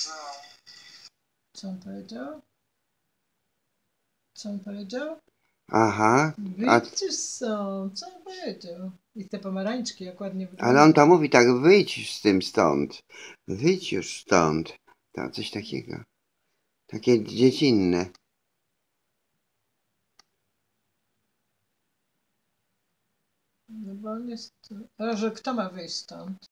Co on powiedział? Co on powiedział? Aha. Wyjdź już stąd. Co on powiedział? I te pomarańczki jak ładnie wyglądają. Ale on to mówi tak, wyjdź z tym stąd. Wyjdź już stąd. To coś takiego. Takie dziecinne. No bo on jest... A że kto ma wyjść stąd?